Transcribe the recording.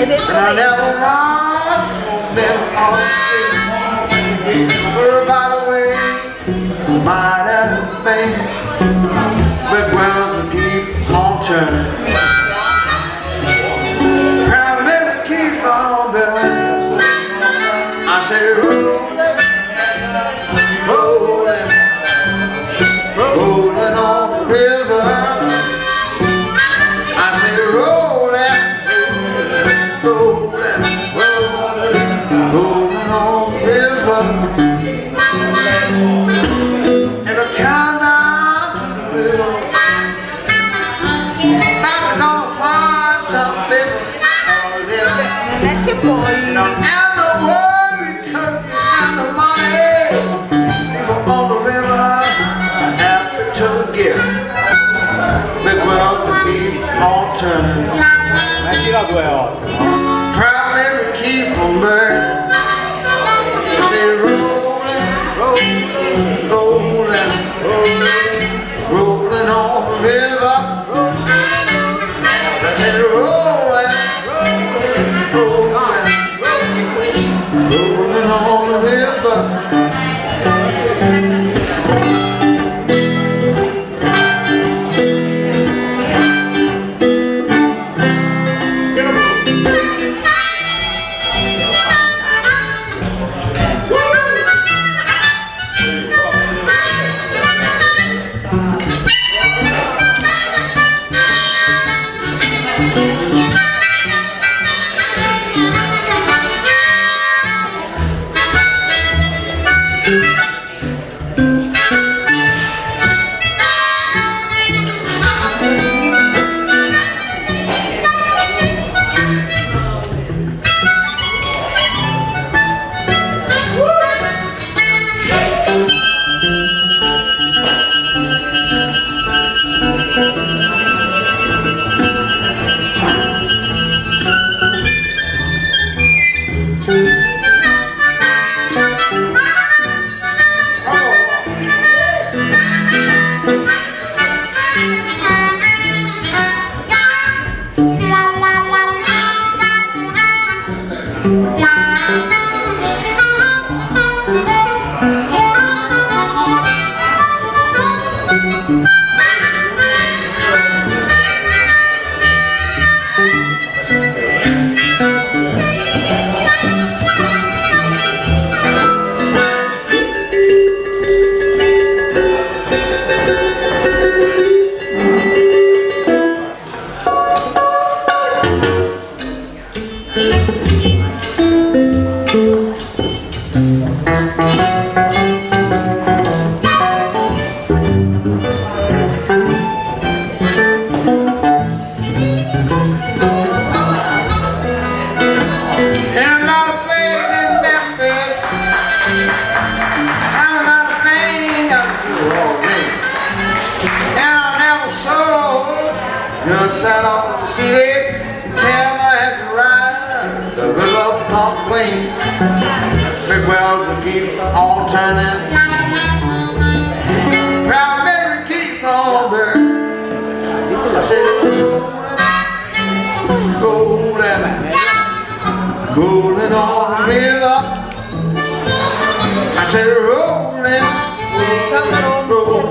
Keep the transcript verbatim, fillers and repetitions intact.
And I never lost momentum on the street. But by the way, might have faith, but wells will keep on turning. Traveling to keep on burning. I say rolling, rolling, rolling on the river. I say rolling, rolling, rolling, rolling on the river. And I count down to the river. Not you're gonna find some people out there. Now, and the worry cookie and the money, people on the river are happy to give. Big wells will keep on turning. Proud Mary keep on burning. Say rolling, rolling, rolling, rolling, rolling on the river. I say rolling, rolling, rolling on the river. Just sat on the city, tell my head to ride, the good old pump clean. Big wells will keep on turning. Proud Mary keep on burning. I said rolling, rolling, rolling on the river. I said rolling, rolling.